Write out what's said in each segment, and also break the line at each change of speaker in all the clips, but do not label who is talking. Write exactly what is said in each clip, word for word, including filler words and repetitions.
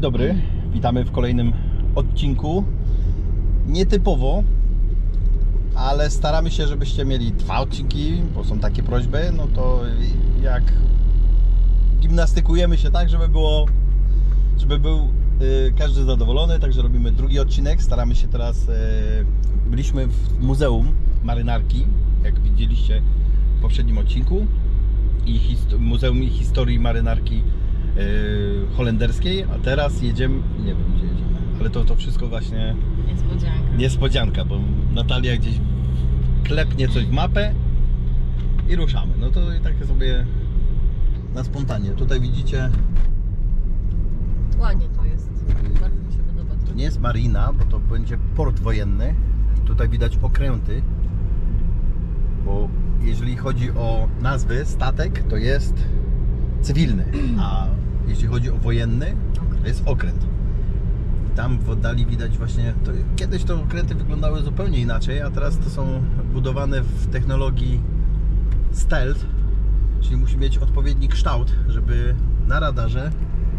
dobry, witamy w kolejnym odcinku. Nietypowo, ale staramy się, żebyście mieli dwa odcinki, bo są takie prośby. No to jak gimnastykujemy się tak, żeby było, żeby był y, każdy zadowolony, także robimy drugi odcinek. Staramy się teraz, y, byliśmy w Muzeum Marynarki, jak widzieliście w poprzednim odcinku, i Muzeum Historii Marynarki yy, holenderskiej, a teraz jedziemy, nie wiem gdzie jedziemy, ale to, to wszystko właśnie
niespodzianka.
niespodzianka, bo Natalia gdzieś klepnie coś w mapę i ruszamy. No to i tak sobie na spontanie. Tutaj widzicie,
Ładnie to jest, bardzo mi się podoba.
to nie jest marina, bo to będzie port wojenny. Tutaj widać okręty, bo jeżeli chodzi o nazwy statek, to jest cywilny, a jeśli chodzi o wojenny, to jest okręt. I tam w oddali widać właśnie, to, kiedyś to okręty wyglądały zupełnie inaczej, a teraz to są budowane w technologii stealth, czyli musi mieć odpowiedni kształt, żeby na radarze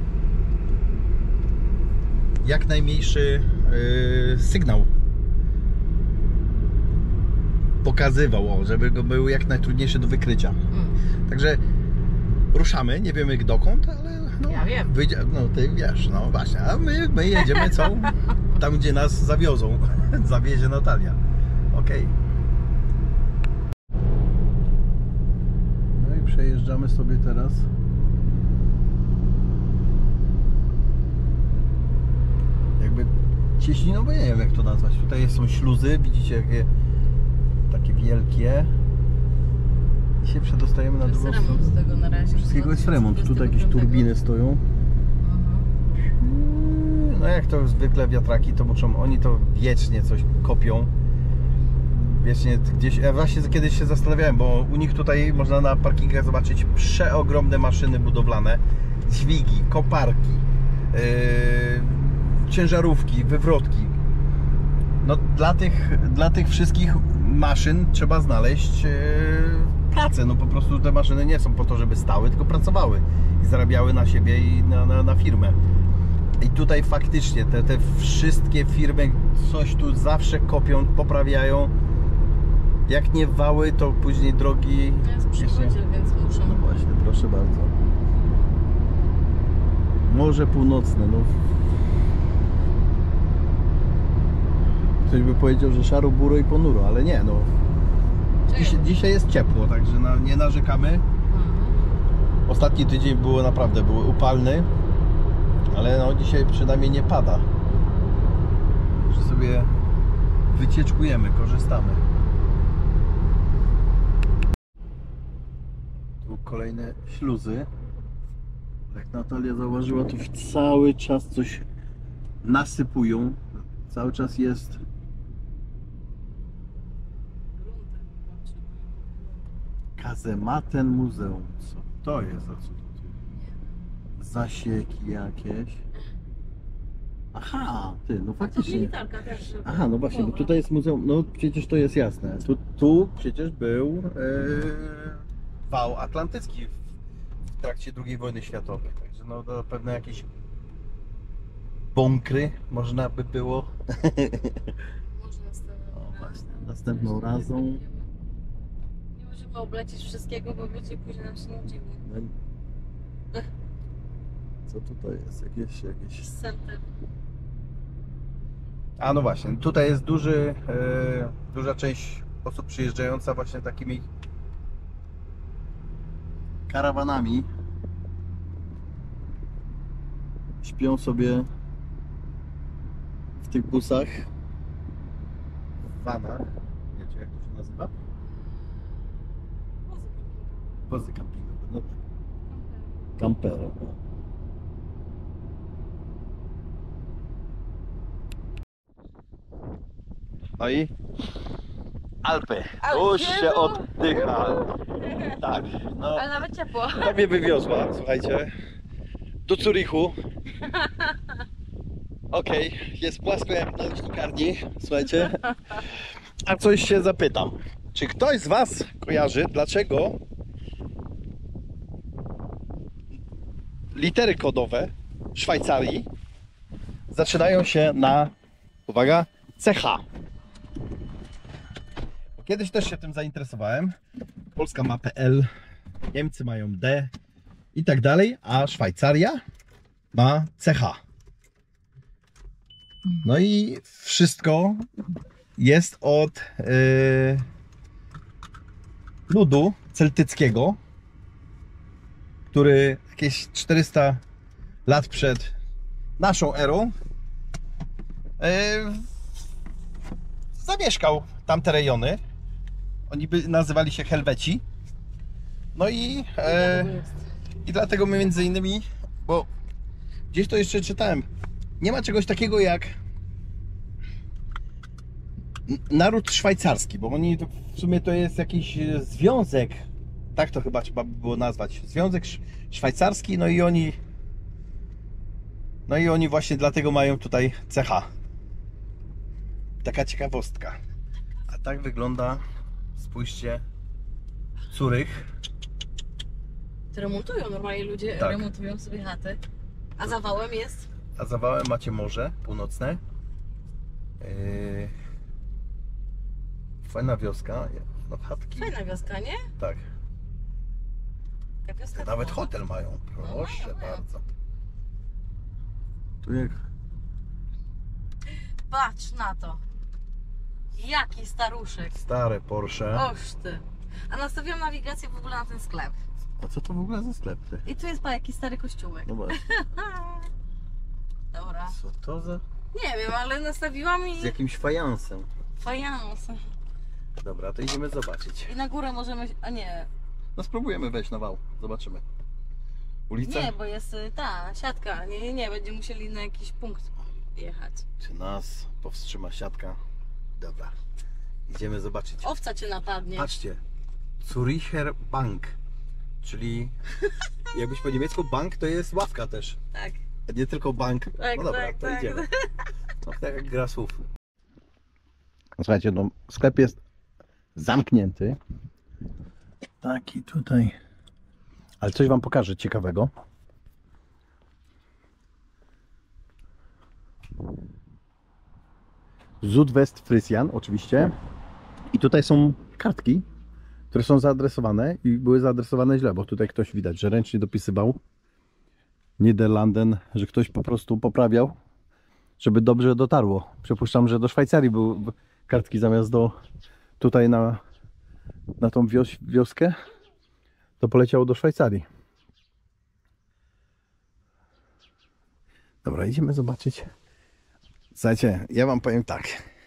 jak najmniejszy yy, sygnał pokazywał, o, żeby go był jak najtrudniejszy do wykrycia. Mm. Także ruszamy, nie wiemy dokąd, ale no,
ja wiem.
Wyjdzie, no ty wiesz, no właśnie, a my, my jedziemy co? Tam, gdzie nas zawiozą, zawiezie Natalia. Okej. No i przejeżdżamy sobie teraz jakby cieśniną, bo nie wiem jak to nazwać. Tutaj są śluzy, widzicie jakie takie wielkie. I się przedostajemy na drugą stronę.
Jest remont z tego na razie.
Wszystkiego jest remont. Tutaj jakieś turbiny stoją. No jak to zwykle wiatraki, to muszą, oni to wiecznie coś kopią. Wiecznie gdzieś, ja właśnie kiedyś się zastanawiałem, bo u nich tutaj można na parkingach zobaczyć przeogromne maszyny budowlane, dźwigi, koparki, yy, ciężarówki, wywrotki. No dla tych, dla tych wszystkich maszyn trzeba znaleźć yy, pracę. No po prostu te maszyny nie są po to, żeby stały, tylko pracowały i zarabiały na siebie i na, na, na firmę. I tutaj faktycznie te, te wszystkie firmy coś tu zawsze kopią, poprawiają. Jak nie wały, to później drogi...
Jest przychodziel, więc muszą.
No właśnie, proszę bardzo. Morze Północne, no. Ktoś by powiedział, że szaro, buro i ponuro, ale nie, no. Dziś, dzisiaj jest ciepło, także na, nie narzekamy. Mhm. Ostatni tydzień było naprawdę był upalny, ale no dzisiaj przynajmniej nie pada. Że sobie wycieczkujemy, korzystamy. Tu kolejne śluzy. Jak Natalia zauważyła, tu cały czas coś nasypują. Cały czas jest. Kazematen Muzeum. Co to jest za cud? Zasieki jakieś. Aha, ty, no faktycznie. Aha, no właśnie, bo tutaj jest muzeum, no przecież to jest jasne. Tu, tu przecież był yy, wał atlantycki w, w trakcie drugiej wojny światowej. Także no to pewne jakieś bunkry można by było. O, właśnie, następną razą.
Nie możemy oblecieć wszystkiego, bo ludzie później nam się nudzimy.
Co tutaj jest? Jakieś, jakieś...
Center.
A no właśnie, tutaj jest duży, e, duża część osób przyjeżdżająca właśnie takimi karawanami. Śpią sobie w tych busach, w vanach. Wiecie jak to się nazywa? Wozy kampingowe, no tak. Kampery. No i Alpy. Tu się oddycha. Tak, no.
Ale nawet ciepło.
To mnie wywiozła, słuchajcie, do Zurichu. Okej, okay, jest płasko jak na leśnikarni, słuchajcie. A coś się zapytam. Czy ktoś z Was kojarzy, dlaczego litery kodowe w Szwajcarii zaczynają się na, uwaga, C H. Kiedyś też się tym zainteresowałem. Polska ma P L, Niemcy mają D i tak dalej, a Szwajcaria ma C H. No i wszystko jest od yy, ludu celtyckiego, który jakieś czterysta lat przed naszą erą yy, zamieszkał tamte rejony. Oni by nazywali się Helweci. No i, e, i dlatego my między innymi, bo gdzieś to jeszcze czytałem, nie ma czegoś takiego jak naród szwajcarski, bo oni to, w sumie to jest jakiś związek, tak to chyba trzeba by było nazwać, związek szwajcarski, no i oni no i oni właśnie dlatego mają tutaj C H. Taka ciekawostka. A tak wygląda, spójrzcie, Zurych.
Remontują normalnie ludzie,
Tak.
remontują sobie chaty. A za wałem jest?
A za wałem macie morze północne. Yy... Fajna wioska. No, chatki.
Fajna wioska, nie?
Tak.
Taka wioska
Nawet
typowa.
hotel mają. Proszę
mają, mają.
bardzo. Tu jak...
Patrz na to. Jaki staruszek.
Stare Porsche.
Oż ty. A nastawiłam nawigację w ogóle na ten sklep.
A co to w ogóle za sklep? Ty?
I tu jest pa, jakiś stary kościółek.
No właśnie.
Dobra.
Co to za...
Nie wiem, ale nastawiłam i...
Z jakimś fajansem.
Fajans.
Dobra, to idziemy zobaczyć.
I na górę możemy... A nie.
No spróbujemy wejść na wał. Zobaczymy. Ulica?
Nie, bo jest y, ta siatka. Nie, nie, nie. Będziemy musieli na jakiś punkt jechać.
Czy nas powstrzyma siatka? Dobra. Idziemy zobaczyć.
Owca cię napadnie.
Patrzcie. Zuricher Bank. Czyli jakbyś po niemiecku bank to jest ławka też.
Tak.
A nie tylko bank.
Tak,
No dobra,
tak,
to
tak.
idziemy. No tak jak gra słów. Słuchajcie, no sklep jest zamknięty. Taki tutaj. Ale coś wam pokażę ciekawego. Südwestfriesien oczywiście. I tutaj są kartki, które są zaadresowane i były zaadresowane źle, bo tutaj ktoś widać, że ręcznie dopisywał Niederlanden, że ktoś po prostu poprawiał, żeby dobrze dotarło. Przypuszczam, że do Szwajcarii były kartki zamiast do tutaj na, na tą wios wioskę, to poleciało do Szwajcarii. Dobra, idziemy zobaczyć. Słuchajcie, ja wam powiem tak.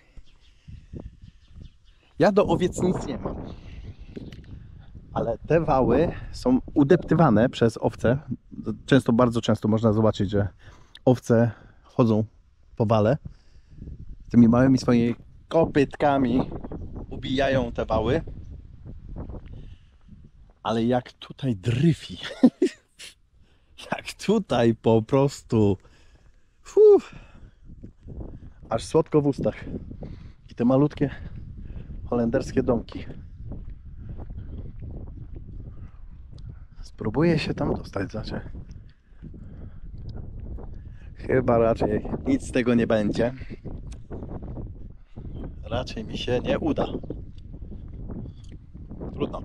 Ja do owiec nic nie mam. Ale te wały są udeptywane przez owce. Często, bardzo często można zobaczyć, że owce chodzą po wale. Tymi małymi swoimi kopytkami ubijają te wały. Ale jak tutaj dryfi. Jak tutaj po prostu. Fuh, aż słodko w ustach. I te malutkie holenderskie domki. Spróbuję się tam dostać, znaczy. Chyba raczej nic z tego nie będzie. Raczej mi się nie uda. Trudno.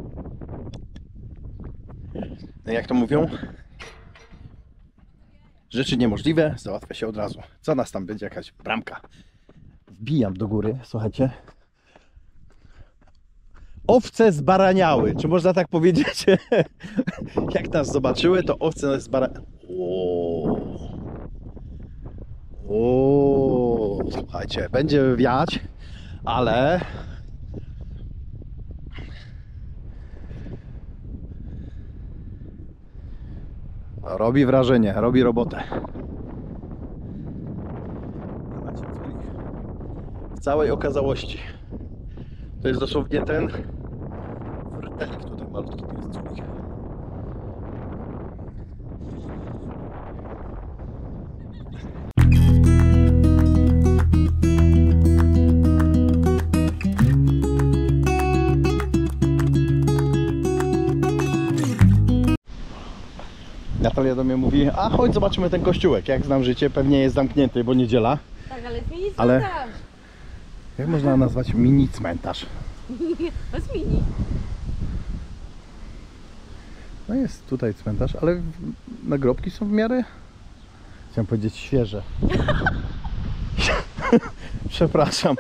No jak to mówią? Rzeczy niemożliwe załatwia się od razu. Co nas tam będzie? Jakaś bramka. Wbijam do góry, słuchajcie. Owce zbaraniały, czy można tak powiedzieć? Jak nas zobaczyły, to owce nas zbaraniały. O, słuchajcie, będzie wiać, ale robi wrażenie, robi robotę. W całej okazałości. To jest dosłownie ten wrtelik tutaj malutki, to jest Zurych. Ja Natalia do mnie mówi, a chodź zobaczymy ten kościółek. Jak znam życie, pewnie jest zamknięty, bo niedziela.
Tak, ale jest mini
Ale-
cmentarz.
Jak można nazwać mini cmentarz?
To jest mini.
No jest tutaj cmentarz, ale nagrobki są w miarę, chciałem powiedzieć, świeże. Przepraszam.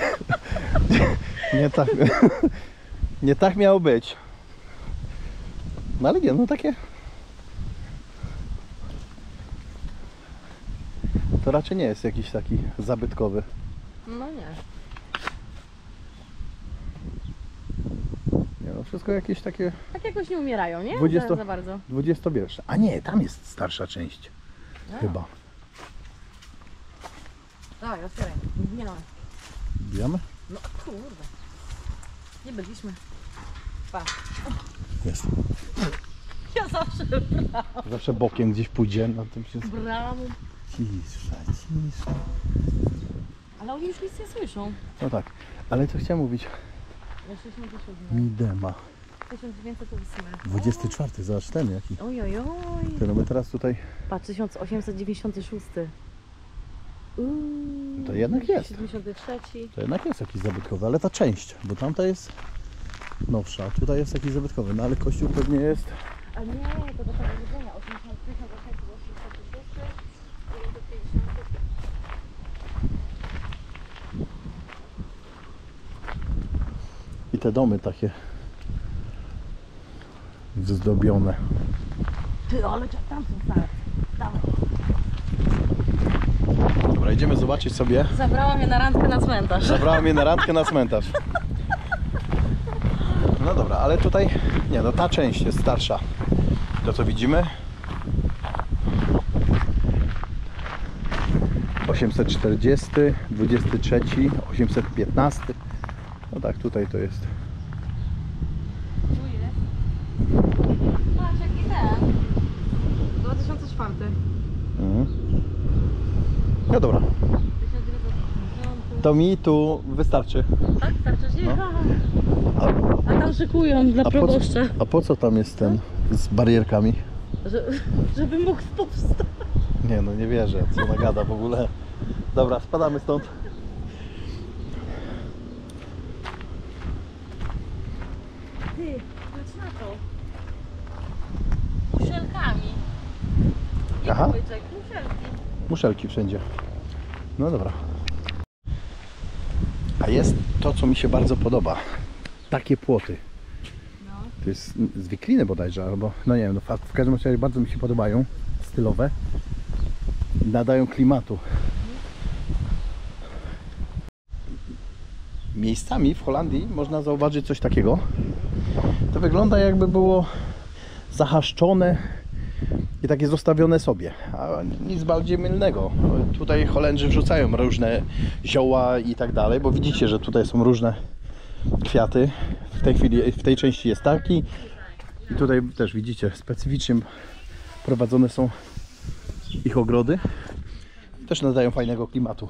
Nie tak, nie tak miało być. No ale nie, no takie. To raczej nie jest jakiś taki zabytkowy.
No nie.
Nie no, wszystko jakieś takie
Tak jakoś nie umierają, nie?
Dwudziesto-
Za, za bardzo.
dwudziestowiersze. A nie, tam jest starsza część.
A.
Chyba.
Dawaj, otwieraj. Nie no.
Bijamy?
No kurde. Nie byliśmy. Pa.
Jest.
Ja zawsze
Zawsze bokiem gdzieś pójdzie, na tym się...
bramą.
Cisza, cisza.
Ale oni już nic nie słyszą.
No tak, ale co chciałem mówić?
Weszliśmy do siódmego.
Midema.
tysiąc dziewięćset ósmy.
dwudziesty czwarty, zobacz ten jaki.
Oj, oj, oj.
Ty, no my teraz tutaj...
Pa, tysiąc osiemset dziewięćdziesiąty szósty. Uuu,
To jednak jest.
siedemdziesiąty trzeci.
To jednak jest jakiś zabytkowy, ale ta część, bo tamta jest nowsza, tutaj jest jakiś zabytkowy, no ale kościół pewnie jest...
A nie, to do tego widzenia. osiemdziesiąt tysiąc osiemset osiemdziesiąty szósty, dziewięćset pięćdziesiąty.
I te domy takie zdobione.
Ty, ale tam są stare. Dawaj.
Dobra, idziemy zobaczyć sobie.
Zabrała mnie na randkę na cmentarz.
Zabrała mnie na randkę na cmentarz. No dobra, ale tutaj, nie no, ta część jest starsza. To co widzimy. osiemset czterdziesty, dwudziesty trzeci, osiemset piętnasty. No tak, tutaj to jest.
Tu jest. Patrz, jaki ten. dwa tysiące czwarty.
Mhm. No dobra,
tysiąc dziewięćset osiemdziesiąty.
to mi tu wystarczy.
Tak, starczy ci?
No. A,
A tam szykują dla
a, po,
proboszcza.
a po co tam jest ten z barierkami?
Że, żeby mógł powstać.
Nie no, nie wierzę, co ona gada w ogóle. Dobra, spadamy stąd.
Ty, patrz na to. Muszelkami. Nie
Aha.
łyczek, muszelki.
Muszelki wszędzie. No dobra. A jest to, co mi się bardzo podoba. Takie płoty.
No.
To jest z wikliny bodajże, albo no nie wiem, no, w każdym razie bardzo mi się podobają. Stylowe. Nadają klimatu. Miejscami w Holandii można zauważyć coś takiego. To wygląda, jakby było zahaszczone i takie zostawione sobie, a nic bardziej mylnego. Tutaj Holendrzy wrzucają różne zioła i tak dalej, bo widzicie, że tutaj są różne kwiaty. W tej chwili, w tej części jest taki i tutaj też widzicie, specyficznie prowadzone są ich ogrody. Też nadają fajnego klimatu.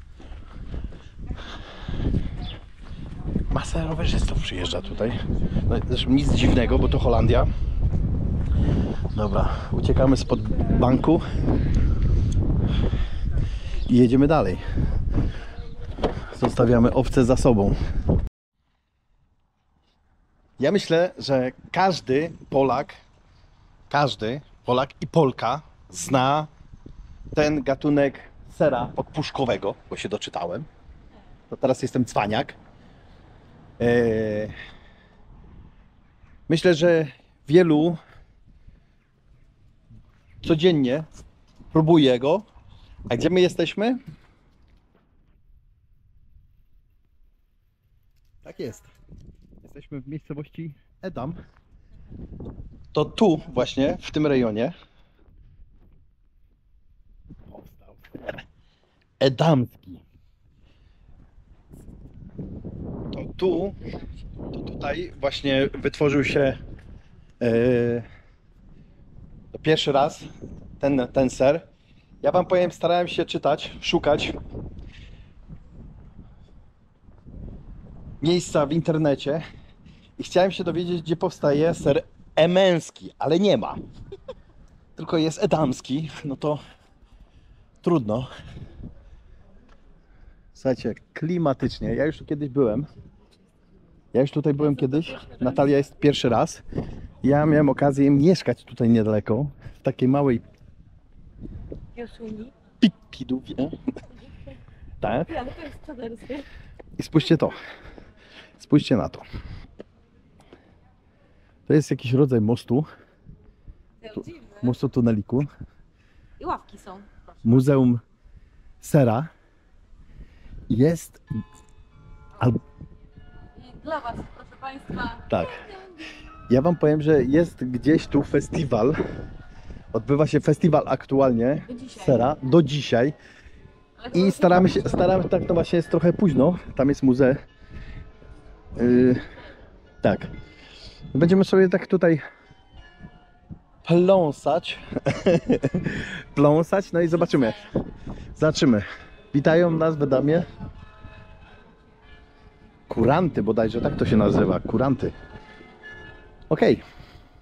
Masa rowerzystów przyjeżdża tutaj. No, zresztą nic dziwnego, bo to Holandia. Dobra, uciekamy spod banku i jedziemy dalej. Zostawiamy owce za sobą. Ja myślę, że każdy Polak, każdy Polak i Polka zna ten gatunek sera podpuszkowego, bo się doczytałem. To teraz jestem cwaniak. Eee, myślę, że wielu codziennie próbuje go. A gdzie my jesteśmy? Tak jest. Jesteśmy w miejscowości Edam. To tu właśnie, w tym rejonie powstał ser edamski. To tu, to tutaj właśnie wytworzył się e, pierwszy raz ten, ten ser. Ja wam powiem, starałem się czytać, szukać miejsca w internecie i chciałem się dowiedzieć, gdzie powstaje ser emeński, ale nie ma. tylko jest edamski, no to trudno. Słuchajcie, klimatycznie. Ja już tu kiedyś byłem. Ja już tutaj byłem kiedyś. Natalia jest pierwszy raz. Ja miałem okazję mieszkać tutaj niedaleko, w takiej małej
Josuni.
Pipidowie. Tak.
Ja, ale to jest czaderskie.
I spójrzcie to. Spójrzcie na to. To jest jakiś rodzaj mostu. Tu, mostu tuneliku.
I ławki są. Proszę.
Muzeum Sera. Jest... Al...
I dla was, proszę państwa.
Tak. Ja wam powiem, że jest gdzieś tu festiwal. Odbywa się festiwal aktualnie
Do dzisiaj.
Sera do dzisiaj. I staramy się, staramy, tak to właśnie jest trochę późno. Tam jest muzeum. Yy, tak. Będziemy sobie tak tutaj pląsać. pląsać, no i zobaczymy. Zobaczymy. Witają nas w Edamie kuranty, bodajże tak to się nazywa. Kuranty. Okej. Okay.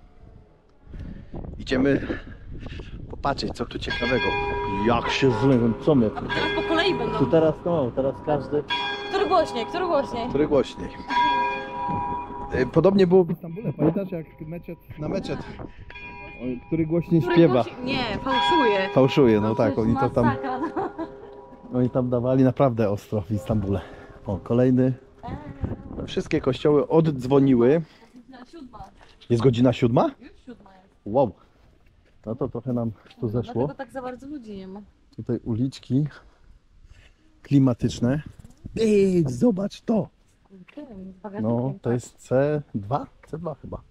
Idziemy popatrzeć, co tu ciekawego. Jak się zlewam, co mnie?
A teraz po kolei będą.
Tu teraz, no, teraz każdy.
Który głośniej, który głośniej?
Który głośniej. Podobnie było w Istambule, pamiętasz jak meczet, na meczet, który głośniej
Który
śpiewa.
głosi... Nie, fałszuje.
Fałszuje, no,
No
tak,
przecież
oni to tam,
masakra, no.
oni tam dawali naprawdę ostro w Istambule. O, kolejny. No, wszystkie kościoły oddzwoniły.
Na siódma.
Jest godzina siódma?
Już siódma jest.
Wow. No to trochę nam tu zeszło.
Dlatego tak za bardzo ludzi nie ma.
Tutaj uliczki klimatyczne. Ej, zobacz to.
Tym, z
No, to jest C dwa? C dwa chyba.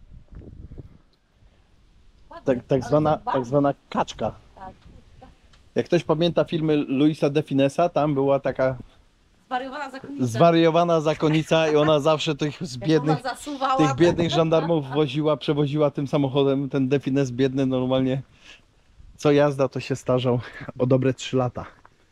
Tak, tak, zwana, tak zwana kaczka.
Tak.
Jak ktoś pamięta filmy Luisa de Finesa, tam była taka
Zwariowana zakonnica.
zwariowana zakonnica i ona zawsze tych z
Jak
biednych,
ona zasuwała,
tych biednych żandarmów woziła, przewoziła tym samochodem. Ten de Fines biedny normalnie co jazda to się starzał o dobre trzy lata.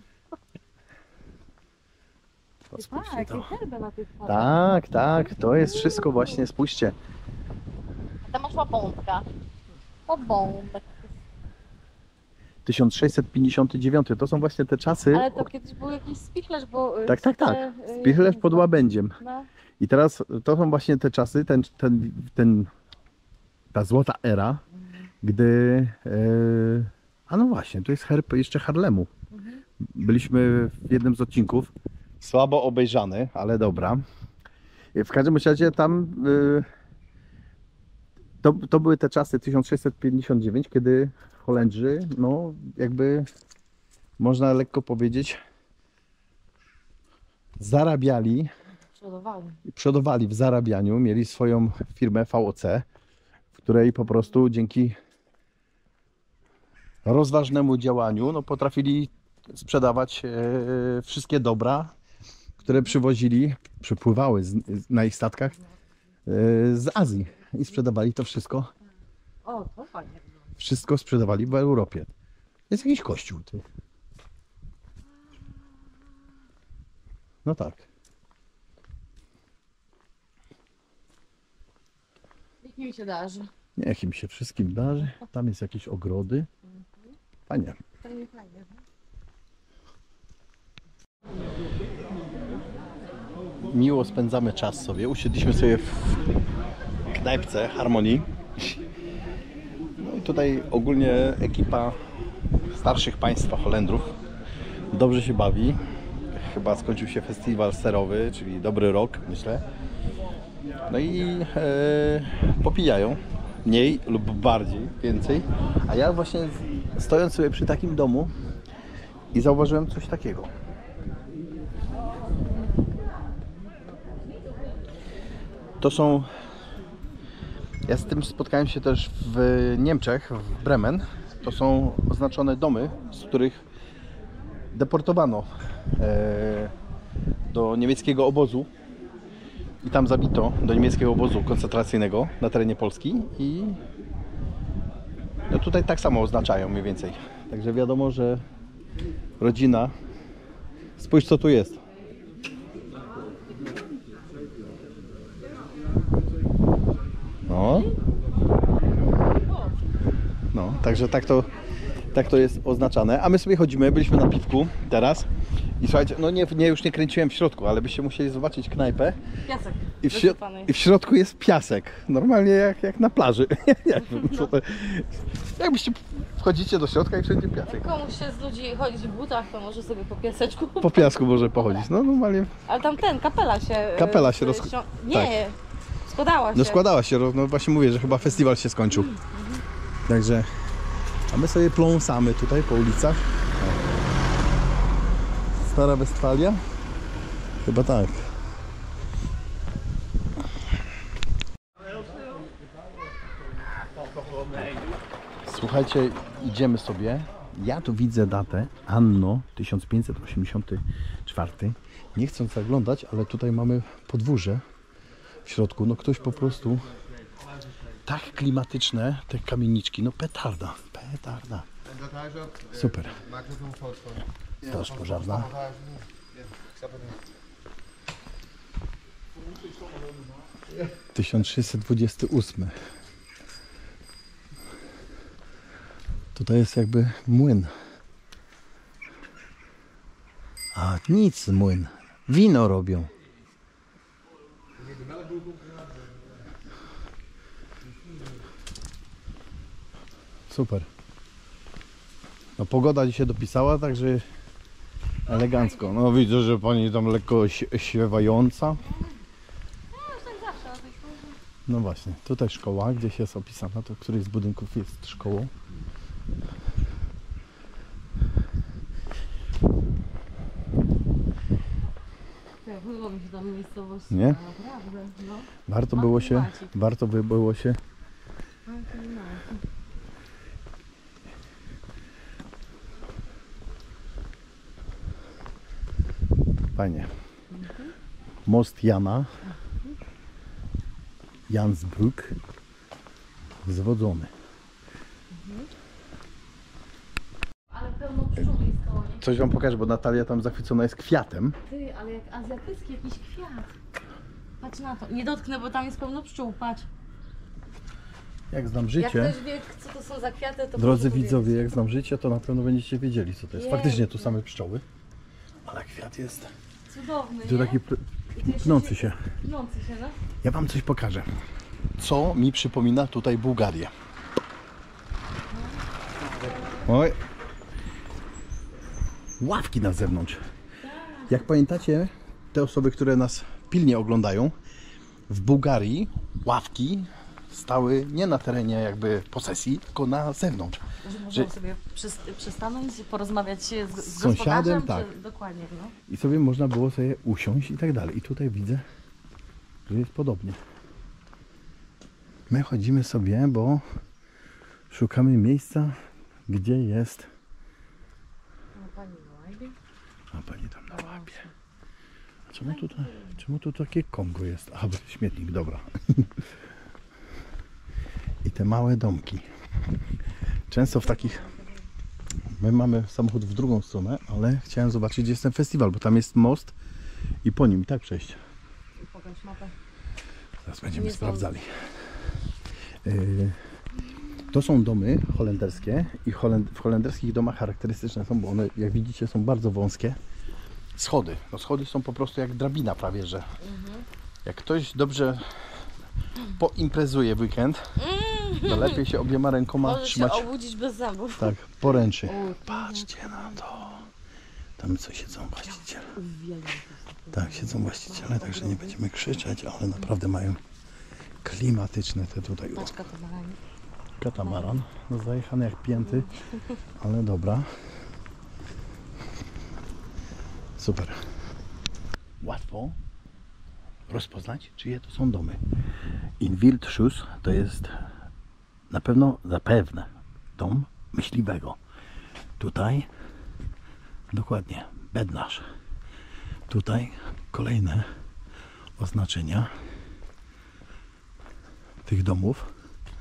To spójrzcie
Tak,
to.
i herby na tych parach.
Tak, tak, to jest wszystko właśnie, spójrzcie.
A tam masz łapątka. Łapątek.
tysiąc sześćset pięćdziesiąty dziewiąty, to są właśnie te czasy.
Ale to kiedyś był jakiś spichlerz, bo... y,
Tak, tak, tak.
te, y,
Spichlerz pod Łabędziem.
No.
I teraz to są właśnie te czasy, ten, ten, ten, ta złota era, gdy... Yy, a no właśnie, tu jest herb jeszcze Harlemu.
Mhm.
Byliśmy w jednym z odcinków, słabo obejrzany, ale dobra. W każdym razie tam... Yy, to, to były te czasy tysiąc sześćset pięćdziesiąt dziewięć, kiedy Holendrzy, no jakby można lekko powiedzieć, zarabiali,
Przodowali.
przodowali w zarabianiu, mieli swoją firmę V O C, w której po prostu dzięki rozważnemu działaniu no, potrafili sprzedawać e, wszystkie dobra, które przywozili, przypływały z, na ich statkach e, z Azji i sprzedawali to wszystko.
O, to fajnie.
Wszystko sprzedawali w Europie. Jest jakiś kościół, ty. No tak.
Niech mi się darzy.
Niech im się wszystkim darzy. Tam jest jakieś ogrody. Fajnie.
To nie fajnie.
Miło spędzamy czas sobie. Usiedliśmy sobie w knajpce Harmonii. No i tutaj ogólnie ekipa starszych państwa Holendrów dobrze się bawi. Chyba skończył się festiwal serowy, czyli dobry rok, myślę. No i e, popijają. Mniej lub bardziej, więcej. A ja właśnie stojąc sobie przy takim domu i zauważyłem coś takiego. To są... Ja z tym spotkałem się też w Niemczech, w Bremen. To są oznaczone domy, z których deportowano e, do niemieckiego obozu i tam zabito do niemieckiego obozu koncentracyjnego na terenie Polski i no tutaj tak samo oznaczają mniej więcej. Także wiadomo, że rodzina... Spójrz, co tu jest. No. No. Także tak to, tak to jest oznaczane. A my sobie chodzimy, byliśmy na piwku teraz. I słuchajcie, no nie, nie, już nie kręciłem w środku, ale byście musieli zobaczyć knajpę.
Piasek.
I w, I w środku jest piasek. Normalnie jak, jak na plaży. Jak, co to, jakbyście wchodzicie do środka i wszędzie piasek.
Jak komuś się z ludzi chodzić w butach, to może sobie po piaseczku.
Po piasku może pochodzić. No normalnie.
Ale tam ten, kapela się...
Kapela się roz...
Nie,
tak.
składała się.
No składała się, no właśnie mówię, że chyba festiwal się skończył. Także... A my sobie pląsamy tutaj po ulicach. Stara Westfalia? Chyba tak. Słuchajcie, idziemy sobie. Ja tu widzę datę Anno tysiąc pięćset osiemdziesiąty czwarty. Nie chcąc zaglądać, ale tutaj mamy podwórze w środku. No ktoś po prostu... Tak klimatyczne te kamieniczki. No petarda, petarda. Super. Straż pożarna. tysiąc sześćset dwudziesty ósmy. Tutaj jest jakby młyn. A nic młyn. Wino robią. Super. No pogoda dzisiaj dopisała, także elegancko. No widzę, że pani tam lekko śpiewająca. No właśnie, tutaj szkoła gdzieś jest opisana, to któryś z budynków jest szkołą.
Było mi się tam miejscowość.
Nie?
Naprawdę, no.
Warto było się, warto by było się. Fajnie. Most Jana. Jansbrück. Zwodzony.
Ale pełno pszczół jest koło niej.
Coś wam pokażę, bo Natalia tam zachwycona jest kwiatem.
Ty, ale jak azjatycki jakiś kwiat. Patrz na to. Nie dotknę, bo tam jest pełno pszczół, patrz.
Jak znam
Jak
życie,
ktoś wie, co to są za kwiaty, to
drodzy
proszę
widzowie,
powiedzieć.
jak znam życie, to na pewno będziecie wiedzieli, co to jest.
Jej.
Faktycznie tu same pszczoły, ale kwiat jest
Cudowny,
tu
nie?
taki pr-
I tu jeszcze
pnący się.
Pnący się, no.
Ja wam coś pokażę, co mi przypomina tutaj Bułgarię. Oj. Ławki na zewnątrz. Jak pamiętacie, te osoby, które nas pilnie oglądają, w Bułgarii ławki stały nie na terenie jakby posesji, tylko na zewnątrz.
Że można
Że-
sobie przys- przystanąć, porozmawiać z, z,
Z sąsiadem,
gospodarzem,
tak.
Czy, dokładnie, no.
I sobie można było sobie usiąść i tak dalej. I tutaj widzę, że jest podobnie. My chodzimy sobie, bo szukamy miejsca, gdzie jest...
No pani łajbie.
A pani tam na łapie. A czemu tutaj, czemu tu takie Kongo jest? A, bo śmietnik, dobra. I te małe domki. Często w takich... My mamy samochód w drugą stronę, ale chciałem zobaczyć, gdzie jest ten festiwal, bo tam jest most i po nim i tak przejść.
Pokaż mapę.
Teraz będziemy
Nie są-
sprawdzali. Yy, to są domy holenderskie i holend w holenderskich domach charakterystyczne są, bo one, jak widzicie, są bardzo wąskie. Schody. No schody są po prostu jak drabina prawie, że jak ktoś dobrze poimprezuje w weekend, to lepiej się obiema rękoma
Możesz
trzymać.
się obudzić bez zębów.
Tak, poręczy.
O,
Patrzcie na to. Tam co siedzą właściciele.
uwielbiam to.
Tak, siedzą właściciele, także nie będziemy krzyczeć, ale naprawdę mają klimatyczne te tutaj.
Patrz katamaranie.
Katamaran, no zajechany jak pięty, ale dobra. Super. Łatwo rozpoznać, czyje to są domy. In Wildschuss to jest na pewno, zapewne dom myśliwego. Tutaj dokładnie bednarz. Tutaj kolejne oznaczenia tych domów.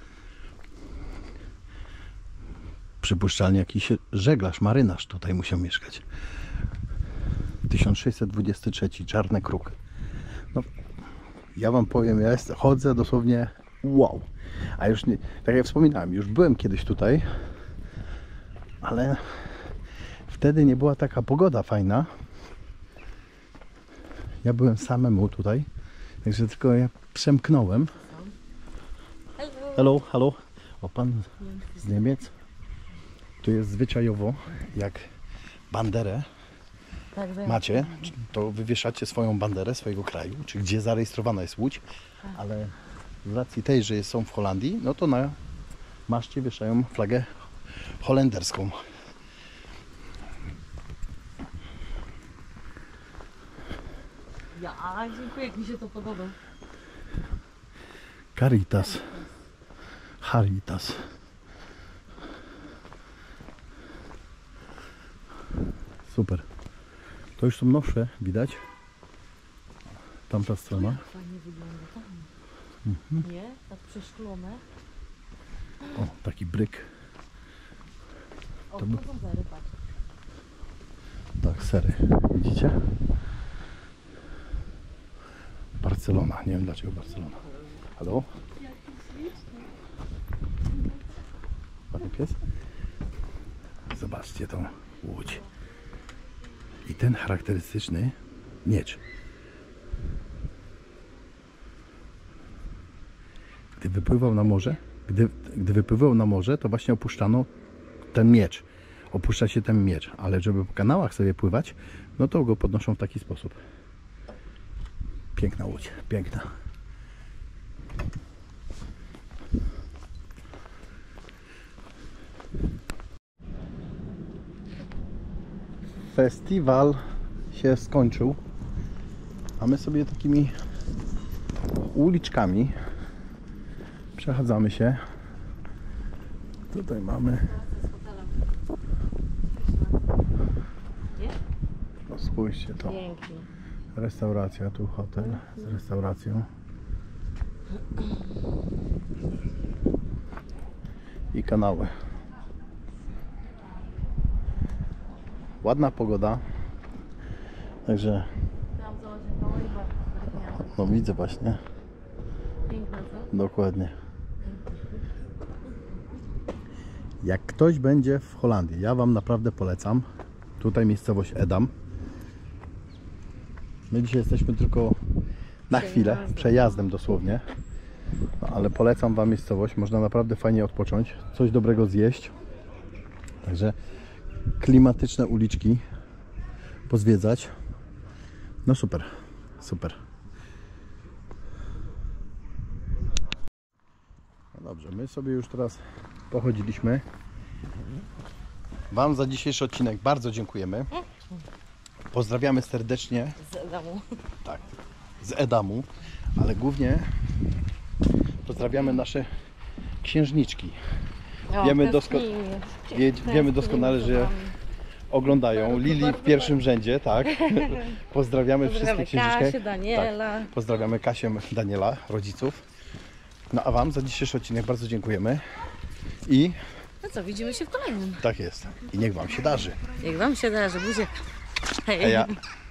Przypuszczalnie jakiś żeglarz, marynarz tutaj musiał mieszkać. tysiąc sześćset dwudziesty trzeci, Czarny Kruk. No, ja wam powiem, ja jest, chodzę dosłownie wow. A już nie, tak jak wspominałem, już byłem kiedyś tutaj, ale wtedy nie była taka pogoda fajna. Ja byłem samemu tutaj, także tylko ja przemknąłem. Hello, hello. O, pan z Niemiec. Tu jest zwyczajowo, jak banderę
Także
macie, to wywieszacie swoją banderę swojego kraju, czy gdzie zarejestrowana jest łódź, ale z racji tej, że są w Holandii, no to na maszcie wieszają flagę holenderską.
Ja, dziękuję, jak mi się to podoba.
Caritas. Caritas. Super. To już są nowsze, widać. Tamta strona.
Jak fajnie wygląda tam.
Mhm.
Nie? Tak przeszklone.
O, taki bryk.
O,
To
to
by-
są zery, patrz.
Tak, sery. Widzicie? Barcelona. Nie wiem dlaczego Barcelona. Halo? Ładny pies? Zobaczcie tą łódź. I ten charakterystyczny miecz. Gdy wypływał na morze, gdy, gdy wypływał na morze, to właśnie opuszczano ten miecz. Opuszcza się ten miecz, ale żeby po kanałach sobie pływać, no to go podnoszą w taki sposób. Piękna łódź, piękna. Festiwal się skończył, a my sobie takimi uliczkami przechadzamy się. Tutaj mamy, no spójrzcie to,
Pięknie.
restauracja, tu hotel z restauracją i kanały. Ładna pogoda, także
Tam zobacz, jak mało i bardzo
no widzę właśnie,
piękne, co?
dokładnie. Jak ktoś będzie w Holandii, ja Wam naprawdę polecam. Tutaj miejscowość Edam. My dzisiaj jesteśmy tylko na chwilę,
Przejazdem.
przejazdem dosłownie. No, ale polecam Wam miejscowość, można naprawdę fajnie odpocząć, coś dobrego zjeść. Także klimatyczne uliczki pozwiedzać. No super, super. No dobrze, my sobie już teraz pochodziliśmy. Wam za dzisiejszy odcinek bardzo dziękujemy. Pozdrawiamy serdecznie,
Z domu.
tak, z Edamu, ale głównie pozdrawiamy nasze księżniczki. Wiemy dosko- Wie, wiemy doskonale, że oglądają. Lili w pierwszym rzędzie, tak. Pozdrawiamy wszystkie księżniczki.
Kasię, Daniela.
Tak. Pozdrawiamy Kasię, Daniela, rodziców. No a Wam za dzisiejszy odcinek bardzo dziękujemy. I
No co, widzimy się w kolejnym.
tak jest. I niech Wam się darzy.
Jak wam się da, że buziek. Hej.
A ja